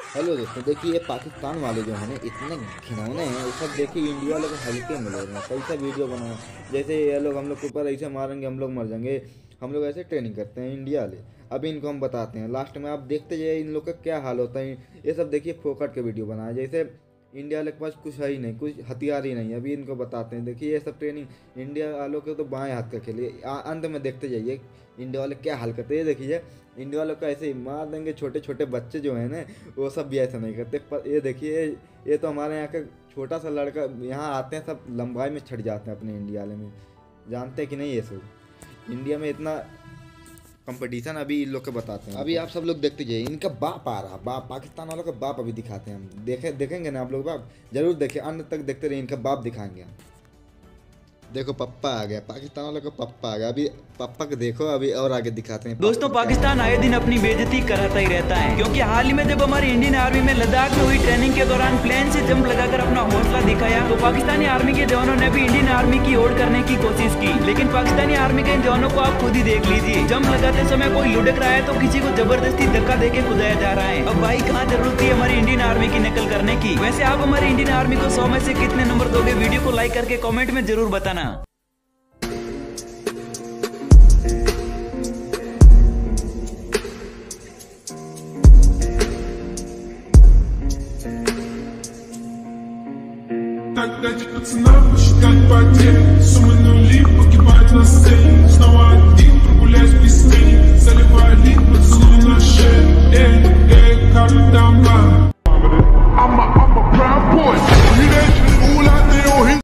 Hello दोस्तों, देखिए ये पाकिस्तान वाले जो हैं ना, इतने घिनौने हैं। ये सब देखिए इंडिया वालों को हल्के में ले रहे हैं, कैसा वीडियो बनाए। जैसे ये लोग हम लोग के ऊपर ऐसे मारेंगे, हम लोग मर जाएंगे। हम लोग ऐसे ट्रेनिंग करते हैं इंडिया वाले। अभी इनको हम बताते हैं, लास्ट में आप देखते जाइए इन लोग का क्या हाल होता है। ये सब देखिए फोकट के वीडियो बनाए, जैसे इंडिया वाले के पास कुछ है ही नहीं, कुछ हथियार ही नहीं है। अभी इनको बताते हैं, देखिए ये सब ट्रेनिंग इंडिया वालों के तो बाएं हाथ का खेलिए। अंत में देखते जाइए इंडिया वाले क्या हाल करते हैं। ये देखिए इंडिया वालों को ऐसे ही मार देंगे। छोटे छोटे बच्चे जो हैं ना, वो सब भी ऐसा नहीं करते। पर ये देखिए, ये तो हमारे यहाँ का छोटा सा लड़का, यहाँ आते हैं सब लंबाई में छट जाते हैं अपने इंडिया वाले में। जानते हैं कि नहीं, ये सब इंडिया में इतना कंपटीशन। अभी इन लोग के बताते हैं, अभी आप सब लोग देखते जाइए। इनका बाप आ रहा, बाप पाकिस्तान वालों का बाप अभी दिखाते हैं हम। देखेंगे ना आप लोग, बाप जरूर देखें, अंत तक देखते रहिए। इनका बाप दिखाएंगे हम। देखो पप्पा आ गया, पाकिस्तान वालों का पप्पा आ गया। अभी पप्पा को देखो, अभी और आगे दिखाते हैं। दोस्तों, पाकिस्तान आए दिन अपनी बेइज्जती कराता ही रहता है, क्योंकि हाल ही में जब हमारी इंडियन आर्मी में लद्दाख में हुई ट्रेनिंग के दौरान प्लेन से जंप लगाकर अपना हौसला दिखाया, तो पाकिस्तानी आर्मी के जवानों ने भी इंडियन आर्मी की होड़ करने की कोशिश की। लेकिन पाकिस्तानी आर्मी के इन जवानों को आप खुद ही देख लीजिए, जंप लगाते समय कोई लुढ़क रहा है तो किसी को जबरदस्ती धक्का देके कुदाया जा रहा है। अब भाई कहाँ जरूरत थी हमारी इंडियन आर्मी की नकल करने की। वैसे आप हमारी इंडियन आर्मी को 100 में से कितने नंबर दोगे? वीडियो को लाइक करके कॉमेंट में जरूर बताना।